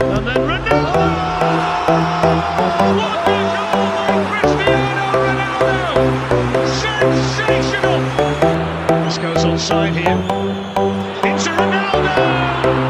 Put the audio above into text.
And then Ronaldo! What a goal by Cristiano Ronaldo! Sensational! This goes onside here. Into Ronaldo!